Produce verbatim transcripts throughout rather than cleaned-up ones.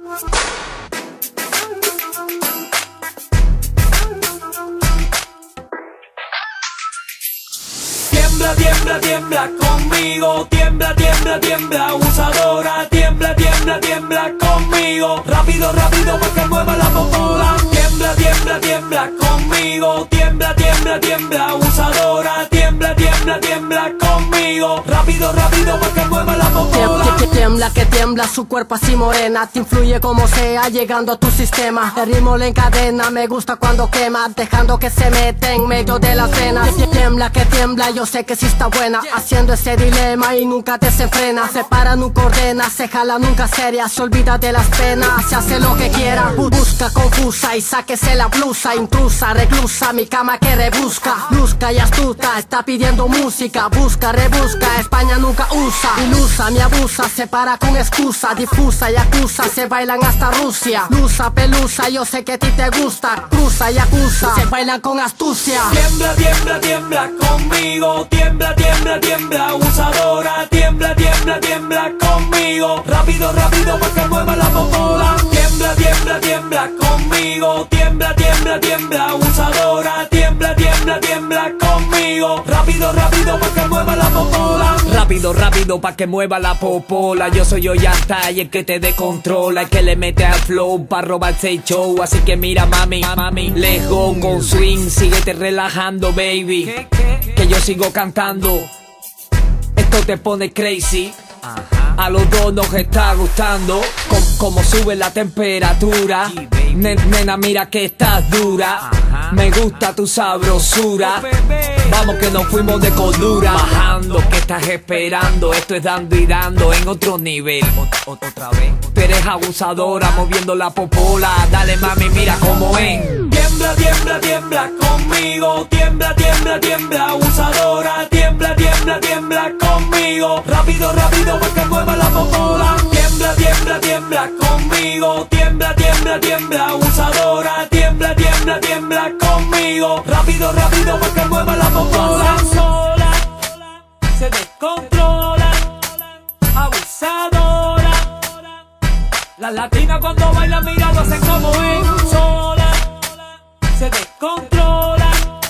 Tiembla, tiembla, tiembla conmigo, tiembla, tiembla, tiembla, abusadora, tiembla, tiembla, tiembla conmigo, rápido, rápido para que mueva la popola. Tiembla, tiembla, tiembla conmigo, tiembla, tiembla, tiembla, abusadora, tiembla, tiembla, tiembla conmigo, rápido, rápido para que mueva la popola. Tiembla, que tiembla su cuerpo así morena, te influye como sea llegando a tu sistema. El ritmo le encadena, me gusta cuando quema, dejando que se mete en medio de las venas. Tiembla, que tiembla, yo sé que sí está buena, haciendo ese dilema y nunca desenfrena. Se para, nunca ordena, se jala, nunca seria, se olvida de las penas, se hace lo que quiera. Busca confusa y sáquese la blusa, intrusa, reclusa, mi cama que rebusca. Brusca y astuta, está pidiendo música, busca, rebusca, España nunca usa. Ilusa, me abusa, se para con excusa, difusa y acusa, se bailan hasta Rusia. Lusa, pelusa, yo sé que a ti te gusta, cruza y acusa, se bailan con astucia. Tiembla, tiembla, tiembla conmigo, tiembla, tiembla, tiembla, abusadora, tiembla, tiembla, tiembla conmigo, rápido, rápido para que mueva la popola. Tiembla, tiembla, tiembla conmigo, tiembla, tiembla, tiembla, abusadora, tiembla, tiembla, tiembla conmigo, rápido, rápido para que mueva la popola. Rápido, rápido pa' que mueva la popola. Yo soy Ollanta y el que te descontrola, el que le mete al flow pa' robarse el show. Así que mira mami, mami, let's go con swing, síguete relajando baby, ¿Qué, qué? Que yo sigo cantando. Esto te pone crazy. Ajá. A los dos nos está gustando com, como sube la temperatura. Nena, mira que estás dura. Ajá. Me gusta tu sabrosura. Oh, vamos que nos fuimos de cordura. Bajando, que estás esperando. Esto es dando y dando en otro nivel. Ot otra vez. Tú eres abusadora, moviendo la popola. Dale mami, mira cómo es. Tiembla, tiembla, tiembla conmigo, tiembla, tiembla, tiembla, abusadora, tiembla, tiembla, tiembla conmigo, rápido, rápido para que mueva la popola. Tiembla, tiembla, tiembla conmigo, tiembla, tiembla, tiembla, abusadora, tiembla, tiembla, tiembla conmigo, rápido, rápido para que mueva la popola. Sola, se descontrola, abusadora. Las latinas cuando bailan mirando hacen como es. Sola, se descontrola,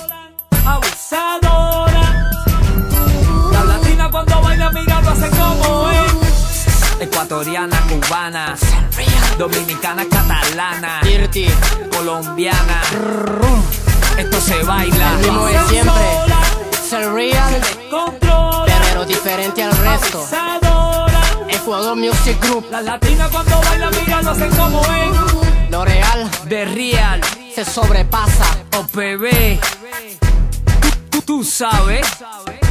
abusadora. Las latinas cuando bailan mirando hacen como es. Ecuatoriana, cubana, dominicana, catalana, Dirty, colombiana. Esto se baila. el mismo de siempre, ser real, Descontrola, pero diferente al resto. abusadora. Ecuador Music Group, Las latinas cuando bailan mirando hacen como es. lo real De real, se sobrepasa. O P B, tú, tú sabes.